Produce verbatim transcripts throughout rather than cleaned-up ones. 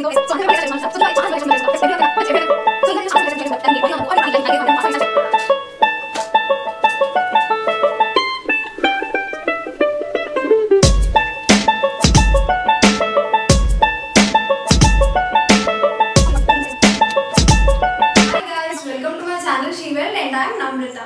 welcome to my channel Shewell and I am Namrita.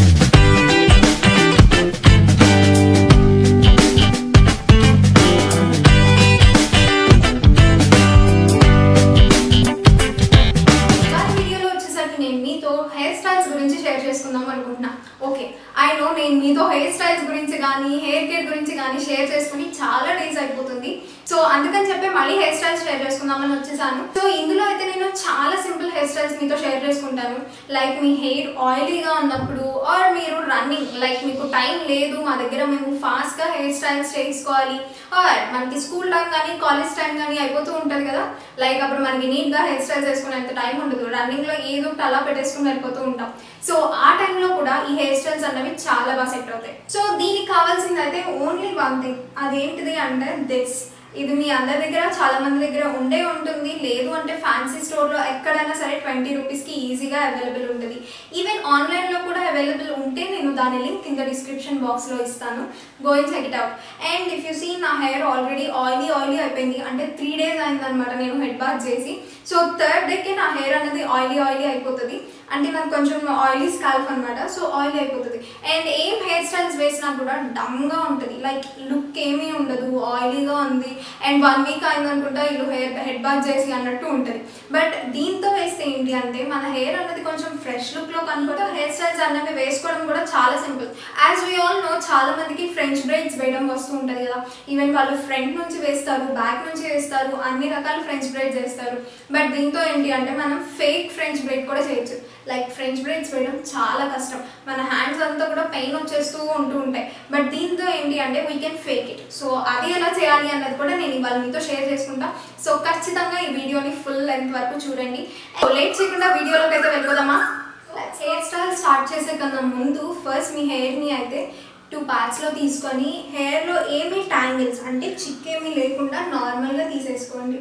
Hair styles గురించి share చేసుకుందాం అనుకుంటున్నా. Okay, I know నేను మీతో హెయిర్ స్టైల్స్ గురించి కానీ హెయిర్ కేర్ గురించి కానీ షేర్ చేసుకుని చాలా డేస్ అయిపోతుంది. సో అందుకని చెప్పి మళ్ళీ హెయిర్ స్టైల్స్ షేర్ చేసుకుందామని వచ్చేసాను. సో ఇందులో అయితే నేను చాలా సింపుల్ హెయిర్ స్టైల్స్ మీతో షేర్ చేసుకుంటాను. లైక్ మీ హెయిర్ ఆయిలీగా ఉన్నప్పుడు ఆర్ మీరు రన్నింగ్ లైక్ మీకు టైం లేదు, మా దగ్గర మేము ఫాస్ట్గా హెయిర్ స్టైల్స్ చేసుకోవాలి, ఆర్ మనకి స్కూల్ టైం కానీ కాలేజ్ టైం కానీ అయిపోతూ ఉంటుంది కదా, లైక్ అప్పుడు మనకి నీట్గా హెయిర్ స్టైల్స్ చేసుకునేంత టైం ఉండదు, రన్నింగ్లో ఏదో ఒకటి అలా పెట్టేసుకుని వెళ్ళిపోతూ ఉంటాం. సో ఆ టైంలో కూడా ఈ హెయిర్ స్టైల్స్ అనేవి చాలా బాగా సెట్ అవుతాయి. సో దీనికి కావాల్సింది అయితే ఓన్లీ వన్ థింగ్, అదేంటిది అంటే దిస్. ఇది మీ అందరి దగ్గర చాలా మంది దగ్గర ఉండే ఉంటుంది, లేదు అంటే ఫ్యాన్సీ స్టోర్లో ఎక్కడైనా సరే ట్వంటీ రూపీస్కి ఈజీగా అవైలబుల్ ఉంటుంది. ఈవెన్ ఆన్లైన్లో కూడా అవైలబుల్ ఉంటే నేను దాని లింక్ కింద డిస్క్రిప్షన్ బాక్స్లో ఇస్తాను, go and check it out. And if you see నా హెయిర్ ఆల్రెడీ ఆయిలీ ఆయిలీ అయిపోయింది, అంటే త్రీ డేస్ అయిందనమాట నేను హెడ్ బాత్ చేసి. సో థర్డ్ డేకే నా హెయిర్ అనేది ఆయిలీ ఆయిలీ అయిపోతుంది, అంటే నాకు కొంచెం ఆయిలీ స్కాల్ప్ అనమాట, సో ఆయిలీ అయిపోతుంది. అండ్ ఏం హెయిర్ స్టైల్స్ వేసినా కూడా డమ్గా ఉంటుంది, లైక్ లుక్ ఏమీ ఉండదు, ఆయిలీగా ఉంది అండ్ వన్ వీక్ అయిందనుకుంటా ఇల్లు హెయిర్ హెడ్ బాత్ చేసి అన్నట్టు ఉంటుంది. బట్ దీంతో వేస్తే ఏంటి అంటే మన హెయిర్ అనేది కొంచెం ఫ్రెష్ లుక్లో కనుకుంటే హెయిర్ స్టైల్స్ అనేవి వేసుకోవడం కూడా చాలా simple. As we all know, చాలా మందికి ఫ్రెంచ్ బ్రైడ్స్ వేయడం వస్తూ ఉంటుంది కదా, ఈవెన్ వాళ్ళు ఫ్రంట్ నుంచి వేస్తారు, బ్యాక్ నుంచి వేస్తారు, అన్ని రకాల ఫ్రెంచ్ బ్రైడ్స్ వేస్తారు. బట్ దీంతో ఏంటి అంటే మనం ఫేక్ ఫ్రెంచ్ బ్రైడ్ కూడా చేయొచ్చు. లైక్ ఫ్రెంచ్ బ్రైడ్స్ వేయడం చాలా కష్టం, మన హ్యాండ్స్ అంతా కూడా పెయిన్ వచ్చేస్తూ ఉంటూ ఉంటాయి. బట్ దీంతో ఏంటి అంటే we can fake it. So అది ఎలా చేయాలి అన్నది కూడా నేను ఇవాళ మీతో షేర్ చేసుకుంటా. సో ఖచ్చితంగా ఈ వీడియోని ఫుల్ లెంత్ వరకు చూడండి. లేట్ చేయకుండా వీడియోలోకి అయితే వెళ్ళిపోదామా. హెయిర్ స్టైల్ స్టార్ట్ చేసే కన్నా ముందు ఫస్ట్ మీ హెయిర్ని అయితే టూ పార్ట్స్లో తీసుకొని హెయిర్లో ఏమీ ట్యాంగిల్స్ అంటే చిక్కేమీ లేకుండా నార్మల్గా తీసేసుకోండి.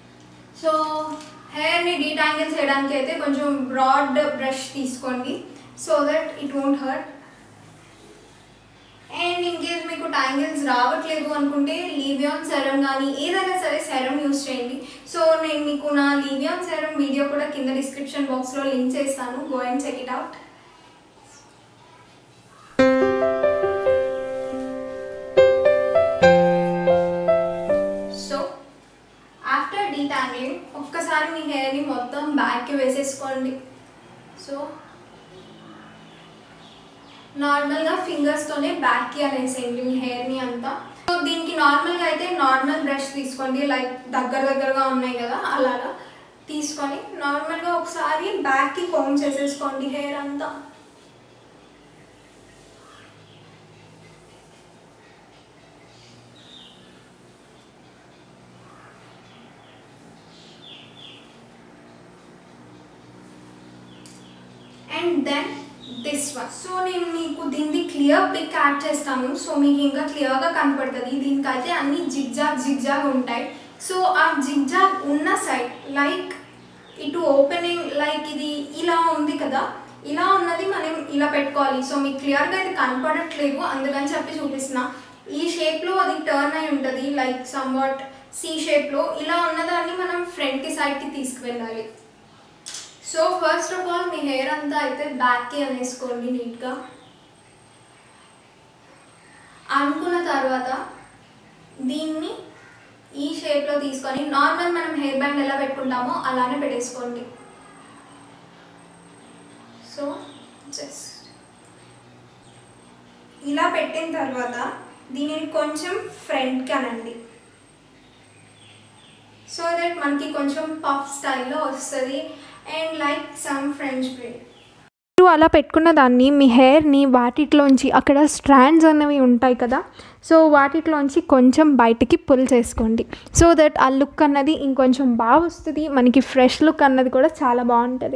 సో హెయిర్ని డీటాంగిల్ చేయడానికి అయితే కొంచెం బ్రాడ్ బ్రష్ తీసుకోండి, so that it won't hurt. And in case మీకు ట్యాంగిల్స్ రావట్లేదు అనుకుంటే లీవియాన్ సెరం కానీ ఏదైనా సరే సెరం యూస్ చేయండి. సో నేను మీకు నా లీవియాన్ సెరం వీడియో కూడా కింద డిస్క్రిప్షన్ బాక్స్లో లింక్ చేస్తాను, go and check it out. Detangling ఒక్కసారి మీ హెయిర్ని మొత్తం బ్యాక్కి వేసేసుకోండి. సో నార్మల్గా ఫింగర్స్తోనే బ్యాక్కి అనేసేయండి మీ హెయిర్ని అంతా. సో దీనికి నార్మల్గా అయితే నార్మల్ బ్రష్ తీసుకోండి, లైక్ దగ్గర దగ్గరగా ఉన్నాయి కదా అలాగా తీసుకొని నార్మల్గా ఒకసారి బ్యాక్కి కోమ్ చేసేసుకోండి హెయిర్ అంతా. And then this one. So నేను మీకు దీన్ని క్లియర్ పిక్ యాడ్ చేస్తాను, సో మీకు ఇంకా క్లియర్గా కనపడుతుంది. దీనికైతే అన్ని జిగ్జాగ్ జిగ్జాగ్ ఉంటాయి. సో ఆ జిగ్జాగ్ ఉన్న సైడ్ లైక్ ఇటు ఓపెనింగ్ లైక్ ఇది ఇలా ఉంది కదా, ఇలా ఉన్నది మనం ఇలా పెట్టుకోవాలి. సో మీకు క్లియర్గా ఇది కనపడట్లేదు అందుకని చెప్పి చూపిస్తున్నా. ఈ షేప్లో అది టర్న్ అయి ఉంటుంది, లైక్ సమ్వాట్ సి షేప్లో. ఇలా ఉన్నదాన్ని మనం ఫ్రంట్కి సైడ్కి తీసుకువెళ్ళాలి. సో ఫస్ట్ ఆఫ్ ఆల్ మీ హెయిర్ అంతా అయితే బ్యాక్కి అనేసుకోండి నీట్గా. అనుకున్న తర్వాత దీన్ని ఈ షేప్లో తీసుకొని నార్మల్ మనం హెయిర్ బ్యాండ్ ఎలా పెట్టుకుంటామో అలానే పెట్టేసుకోండి. సో జస్ట్ ఇలా పెట్టిన తర్వాత దీనిని కొంచెం ఫ్రంట్కి అనండి, సో దట్ మనకి కొంచెం పఫ్ స్టైల్లో వస్తుంది and like some French braid. మీరు అలా పెట్టుకున్న దాన్ని మీ హెయిర్ని వాటిలోంచి అక్కడ స్ట్రాండ్స్ అనేవి ఉంటాయి కదా, సో వాటిలోంచి కొంచెం బయటికి పుల్ చేసుకోండి, సో దట్ ఆ లుక్ అన్నది ఇంకొంచెం బాగా వస్తుంది, మనకి ఫ్రెష్ లుక్ అన్నది కూడా చాలా బాగుంటుంది.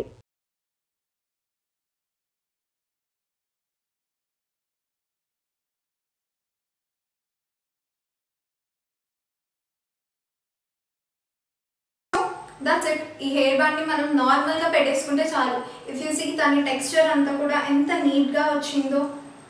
That's it. ఈ హెయిర్ బ్యాండ్ని మనం నార్మల్గా పెట్టేసుకుంటే చాలు. ఇఫ్ యూ సీ దాని టెక్స్చర్ అంతా కూడా ఎంత నీట్గా వచ్చిందో.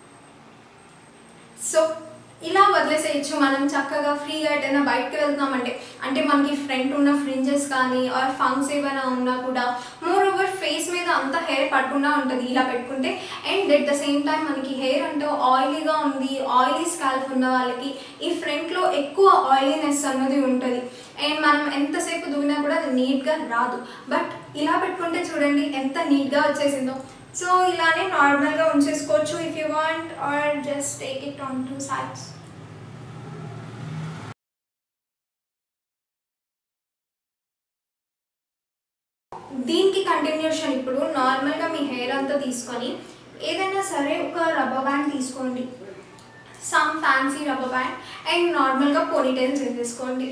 సో ఇలా వదిలేసేయచ్చు. మనం చక్కగా ఫ్రీగా ఎటైనా బయటకు వెళ్తున్నామంటే, అంటే మనకి ఫ్రంట్ ఉన్న ఫ్రింజెస్ కానీ ఆర్ ఫంక్స్ ఏమైనా ఉన్నా కూడా మోర్ ఓవర్ ఫేస్ మీద అంతా హెయిర్ పడకుండా ఉంటుంది ఇలా పెట్టుకుంటే. And at the same time మనకి హెయిర్ అంటే ఆయిలీగా ఉంది, ఆయిలీ స్కాల్ప్ ఉన్న వాళ్ళకి ఈ ఫ్రంట్లో ఎక్కువ ఆయిలీనెస్ అన్నది ఉంటుంది. అండ్ మనం ఎంతసేపు దువ్వినా కూడా అది నీట్గా రాదు. బట్ ఇలా పెట్టుకుంటే చూడండి ఎంత నీట్గా వచ్చేసిందో. సో ఇలానే నార్మల్గా ఉంచేసుకోవచ్చు if you want, or just take it on two sides. దీనికి కంటిన్యూషన్ ఇప్పుడు నార్మల్గా మీ హెయిర్ అంతా తీసుకొని ఏదైనా సరే ఒక రబ్బర్ బ్యాండ్ తీసుకోండి, some fancy rubber band, and నార్మల్గా పోనీటైల్ చేసేసుకోండి.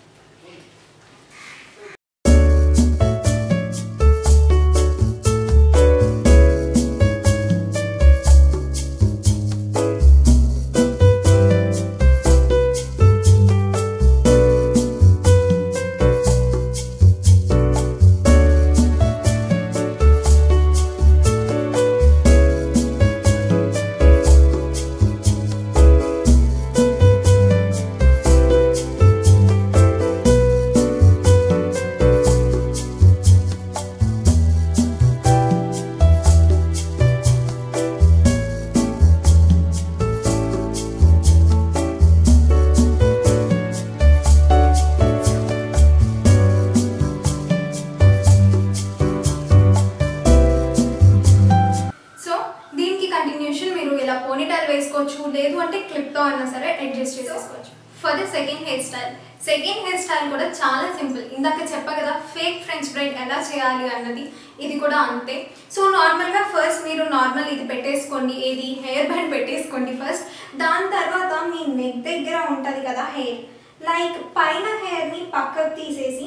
పోనీటైల్ వేసుకోవచ్చు, లేదు అంటే క్లిప్తో అయినా సరే అడ్జస్ట్ చేసుకోవచ్చు. For the second hair style, second hair style కూడా చాలా సింపుల్. ఇందాక చెప్పా కదా ఫేక్ ఫ్రెంచ్ బ్రైడ్ ఎలా చేయాలి అన్నది, ఇది కూడా అంతే. సో నార్మల్గా ఫస్ట్ మీరు నార్మల్ ఇది పెట్టేసుకోండి, ఏది హెయిర్ బ్యాండ్ పెట్టేసుకోండి ఫస్ట్. దాని తర్వాత మీ నెక్ దగ్గర ఉంటుంది కదా హెయిర్, లైక్ పైన హెయిర్ని పక్కకు తీసేసి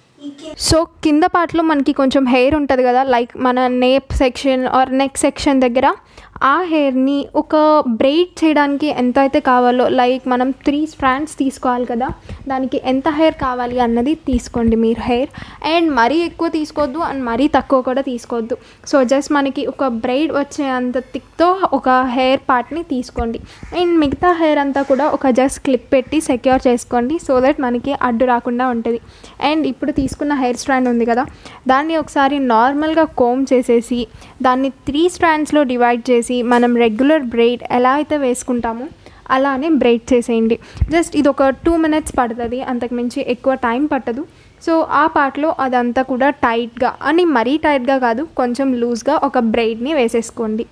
సో కింద పార్ట్లో మనకి కొంచెం హెయిర్ ఉంటుంది కదా, లైక్ మన nape section or neck section దగ్గర, ఆ హెయిర్ని ఒక బ్రెయిడ్ చేయడానికి ఎంత అయితే కావాలో, లైక్ మనం త్రీ స్ట్రాండ్స్ తీసుకోవాలి కదా, దానికి ఎంత హెయిర్ కావాలి అన్నది తీసుకోండి మీరు హెయిర్. అండ్ మరీ ఎక్కువ తీసుకోవద్దు అండ్ మరీ తక్కువ కూడా తీసుకోవద్దు. సో జస్ట్ మనకి ఒక బ్రెయిడ్ వచ్చే అంత థిక్తో ఒక హెయిర్ పార్ట్ని తీసుకోండి. అండ్ మిగతా హెయిర్ అంతా కూడా ఒక జస్ట్ క్లిప్ పెట్టి సెక్యూర్ చేసుకోండి, సో దట్ మనకి అడ్డు రాకుండా ఉంటుంది. అండ్ ఇప్పుడు తీసుకున్న హెయిర్ స్ట్రాండ్ ఉంది కదా, దాన్ని ఒకసారి నార్మల్గా కోమ్ చేసేసి దాన్ని త్రీ స్ట్రాండ్స్లో డివైడ్ చేసి మనం రెగ్యులర్ బ్రెయిడ్ ఎలా అయితే వేసుకుంటామో అలానే బ్రెయిడ్ చేసేయండి. జస్ట్ ఇది ఒక టూ మినిట్స్ పడుతుంది, అంతకుమించి ఎక్కువ టైం పట్టదు. సో ఆ పార్ట్లో అదంతా కూడా టైట్గా, అని మరీ టైట్గా కాదు, కొంచెం లూజ్గా ఒక బ్రెయిడ్ని వేసేసుకోండి.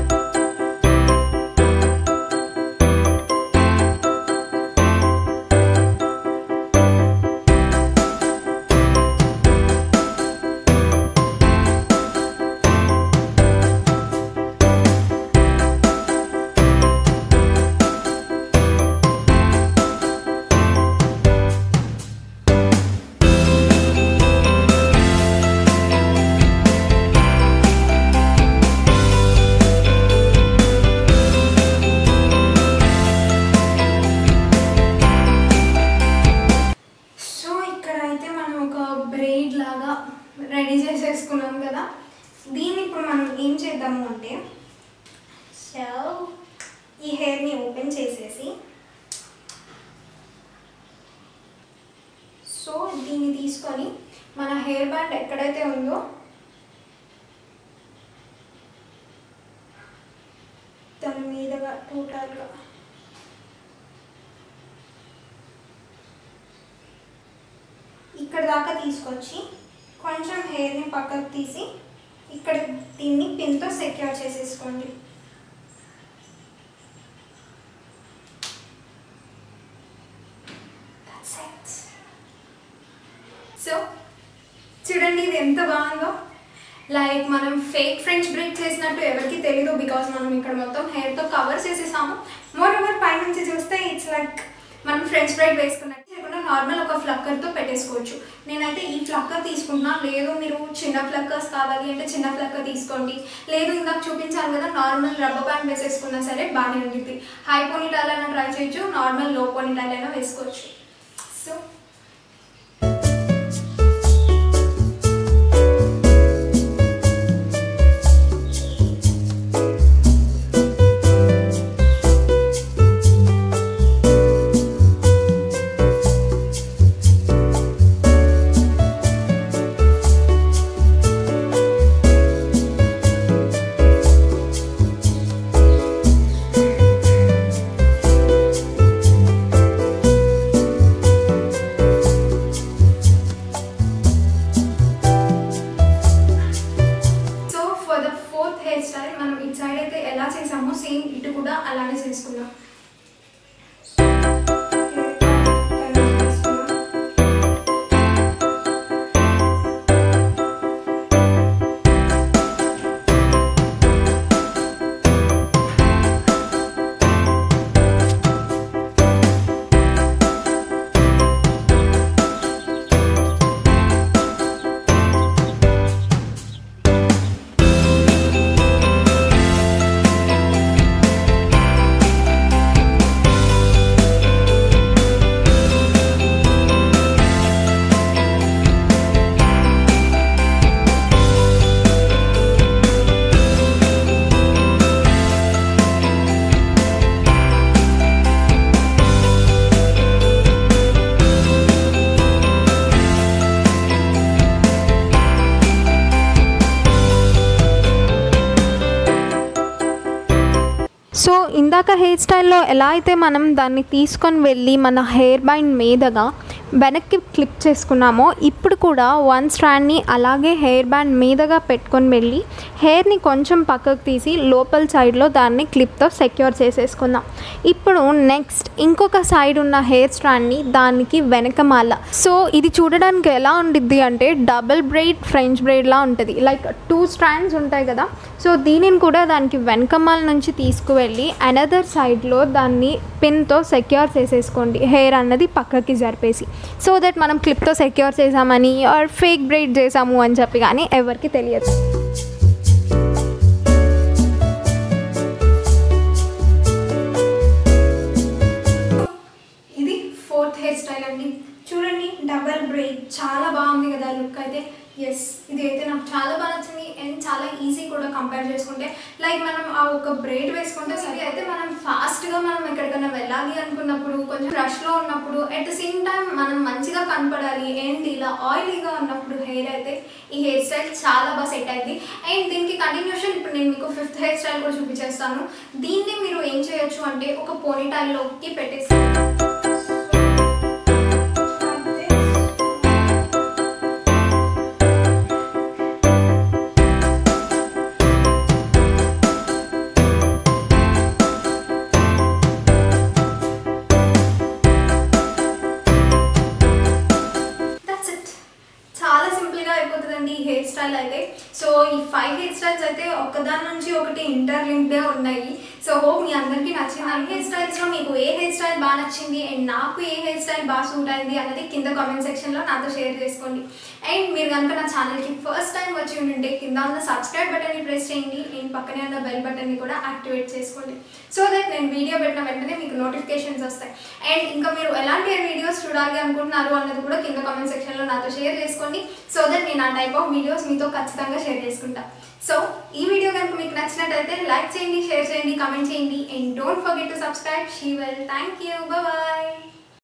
రెడీ చేసేసుకున్నాం కదా, దీన్ని ఇప్పుడు మనం ఏం చేద్దాము అంటే, సో ఈ హెయిర్ని ఓపెన్ చేసేసి, సో దీన్ని తీసుకొని మన హెయిర్ బ్యాండ్ ఎక్కడైతే ఉందో దాని మీదగా టోటల్గా ఇక్కడ దాకా తీసుకొచ్చి కొంచెం హెయిర్ని పక్కకు తీసి ఇక్కడ దీన్ని పిన్తో సెక్యూర్ చేసేసుకోండి. సో చూడండి ఇది ఎంత బాగుందో, లైక్ మనం ఫేక్ ఫ్రెంచ్ బ్రెయిడ్ చేసినట్టు ఎవరికి తెలీదు, బికాజ్ మనం ఇక్కడ మొత్తం హెయిర్తో కవర్ చేసేసాము. మోర్ ఓవర్ పై నుంచి చూస్తే ఇట్స్ లైక్ మనం ఫ్రెంచ్ బ్రైడ్ వేసుకున్నట్టు లేకుండా నార్మల్ ఒక ఫ్లక్కర్తో పెట్టేసుకోవచ్చు. నేనైతే ఈ ఫ్లక్కర్ తీసుకుంటున్నా, లేదు మీరు చిన్న ఫ్లక్కర్స్ కావాలి అంటే చిన్న ఫ్లక్కర్ తీసుకోండి, లేదు ఇందాక చూపించాను కదా నార్మల్ రబ్బర్ బ్యాండ్ వేసేసుకున్నా సరే బాగానే ఉంటుంది. హై పోనీటైల్ అయినా ట్రై చేయొచ్చు, నార్మల్ లో పోనీటైల్ అయినా వేసుకోవచ్చు. సో ఇందాక హెయిర్ స్టైల్లో ఎలా అయితే మనం దాన్ని తీసుకొని వెళ్ళి మన హెయిర్ బ్యాండ్ మీదగా వెనక్కి క్లిప్ చేసుకున్నామో ఇప్పుడు కూడా వన్ స్ట్రాండ్ని అలాగే హెయిర్ బ్యాండ్ మీదగా పెట్టుకొని వెళ్ళి హెయిర్ని కొంచెం పక్కకు తీసి లోపల సైడ్లో దాన్ని క్లిప్తో సెక్యూర్ చేసేసుకుందాం. ఇప్పుడు నెక్స్ట్ ఇంకొక సైడ్ ఉన్న హెయిర్ స్ట్రాండ్ని దానికి వెనకమాల. సో ఇది చూడడానికి ఎలా ఉండిద్ది అంటే డబుల్ బ్రెయిడ్ ఫ్రెంచ్ బ్రెయిడ్లా ఉంటుంది. లైక్ టూ స్ట్రాండ్స్ ఉంటాయి కదా, సో దీనిని కూడా దానికి వెనకమాల నుంచి తీసుకువెళ్ళి అనదర్ సైడ్లో దాన్ని పిన్తో సెక్యూర్ చేసేసుకోండి హెయిర్ అన్నది పక్కకి జరిపేసి. సో దట్ మనం క్లిప్తో సెక్యూర్ చేసామని ఆర్ ఫేక్ బ్రెయిడ్ చేసాము అని చెప్పి కానీ ఎవరికి తెలియదు. ఇది ఫోర్త్ హెయిర్ స్టైల్ అండి. చూడండి, డబల్ బ్రెయిడ్ చాలా బాగుంది కదా లుక్ అయితే. ఎస్, ఇది అయితే నాకు చాలా బాగా నచ్చింది అండ్ చాలా ఈజీ కూడా కంపేర్ చేసుకుంటే. లైక్ మనం ఆ ఒక బ్రెయిడ్ వేసుకుంటే సరే అయితే మనం ఫాస్ట్గా మనం ఎక్కడికైనా వెళ్ళాలి అనుకున్నప్పుడు, కొంచెం రష్లో ఉన్నప్పుడు, అట్ ద సేమ్ టైం మనం మంచిగా కనపడాలి అండ్ ఇలా ఆయిలీగా ఉన్నప్పుడు హెయిర్ అయితే ఈ హెయిర్ స్టైల్ చాలా బాగా సెట్ అయింది. అండ్ దీనికి కంటిన్యూషన్ ఇప్పుడు నేను మీకు ఫిఫ్త్ హెయిర్ స్టైల్ కూడా చూపించేస్తాను. దీన్ని మీరు ఏం చేయొచ్చు అంటే ఒక పోనీటైల్లోకి పెట్టేసి అయిపోతుందండి ఈ హెయిర్ స్టైల్ అయితే. సో ఈ ఫైవ్ హెయిర్ స్టైల్స్ అయితే ఒకదాని నుంచి ఒకటి ఇంటర్లింక్డే ఉన్నాయి. సో హోప్ మీ అందరికీ నచ్చింది. ఈ హెయిర్ స్టైల్స్లో మీకు ఏ హెయిర్ స్టైల్ బాగా నచ్చింది అండ్ నాకు ఏ హెయిర్ స్టైల్ బాగా సూట్ అయింది అన్నది కింద కామెంట్ సెక్షన్లో నాతో షేర్ చేసుకోండి. అండ్ మీరు కనుక నా ఛానల్కి ఫస్ట్ టైం వచ్చి ఉంటే కింద ఉన్న సబ్స్క్రైబ్ బటన్ని ప్రెస్ చేయండి అండ్ పక్కనే ఉన్న బెల్ బటన్ని కూడా యాక్టివేట్ చేసుకోండి. సో దట్ నేను వీడియో పెట్టిన వెంటనే మీకు నోటిఫికేషన్స్ వస్తాయి. అండ్ ఇంకా మీరు ఎలాంటి వీడియోస్ చూడాలి అనుకుంటున్నారు అన్నది కూడా కింద కామెంట్ సెక్షన్లో నాతో షేర్ చేసుకోండి. సో దట్ నేను ఆ టైప్ ఆఫ్ వీడియోస్ మీతో ఖచ్చితంగా షేర్ చేసుకుంటా. సో ఈ వీడియో కనుక మీకు నచ్చినట్టయితే లైక్ చేయండి, షేర్ చేయండి, కామెంట్ చేయండి and don't forget to subscribe. She well. Thank you. Bye.